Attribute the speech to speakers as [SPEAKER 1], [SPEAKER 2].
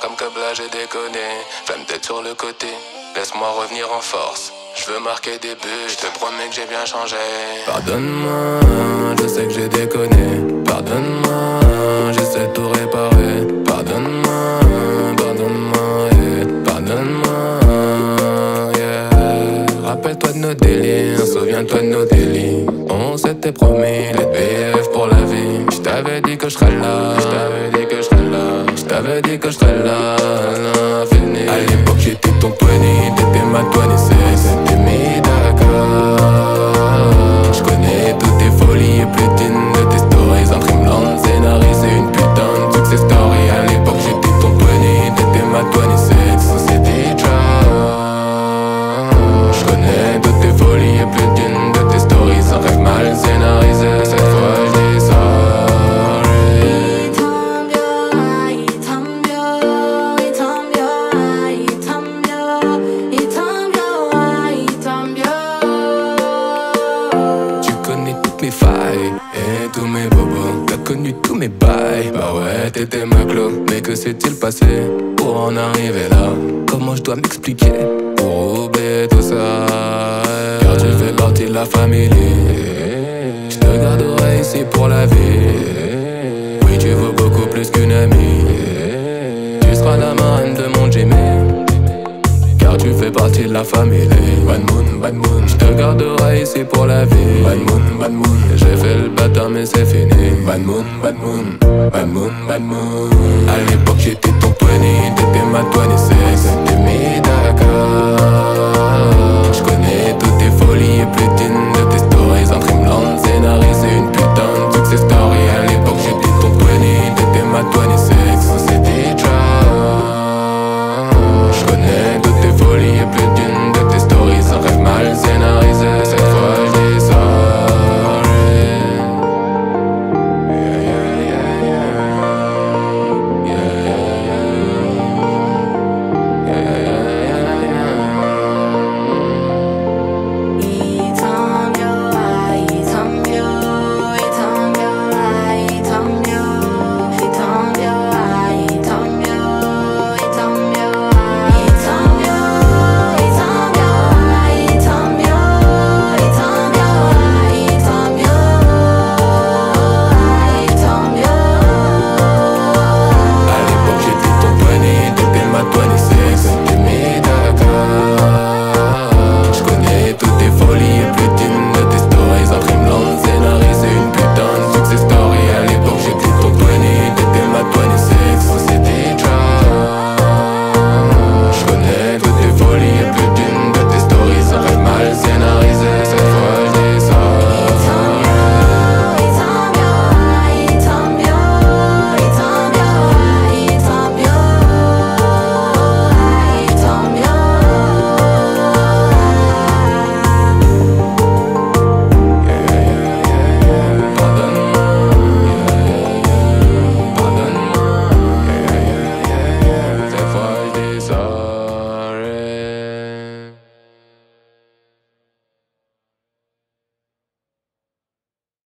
[SPEAKER 1] Comme que là j'ai déconné, fais-me tête sur le côté. Laisse-moi revenir en force, je veux marquer des buts, je te promets que j'ai bien changé. Pardonne-moi, je sais que j'ai déconné. Pardonne-moi, j'essaie de tout réparer. Pardonne-moi, pardonne-moi, yeah. Pardonne-moi, yeah. Rappelle-toi de nos délires, souviens-toi de nos délits. On s'était promis les BF pour la vie. Je t'avais dit que je serais là, je t'avais dit que je serais là, je t'avais dit que je serais là, fini. À l'époque j'étais ton 20, t'étais ma 26. C'était mis d'accord. Je connais toutes tes folies et plus d'une de tes stories. Un dreamland scénarisé, une putain de success story. À l'époque j'étais ton 20, t'étais ma 26. On s'est dit ciao. Je connais toutes tes folies et plus d'une de tes stories. Un rêve mal scénarisé, cette fois je dis sorry. Et tous mes bobos, t'as connu tous mes bails. Bah ouais, t'étais ma clo, mais que s'est-il passé pour en arriver là? Comment je dois m'expliquer pour oublier tout ça? Car tu fais partie de la famille. Je te garderai ici pour la vie. Oui, tu vaux beaucoup plus qu'une amie. Tu seras la marraine de mon Jimmy. Car tu fais partie de la famille. Bad moon, bad moon. Je te garderai ici pour la vie. Bad moon, bad moon. J'ai fait le bâtard mais c'est fini. Bad moon, bad moon. Bad moon, bad moon. À l'époque j'étais ton 20, t'étais ma 26. C'était mis d'accord. Je connais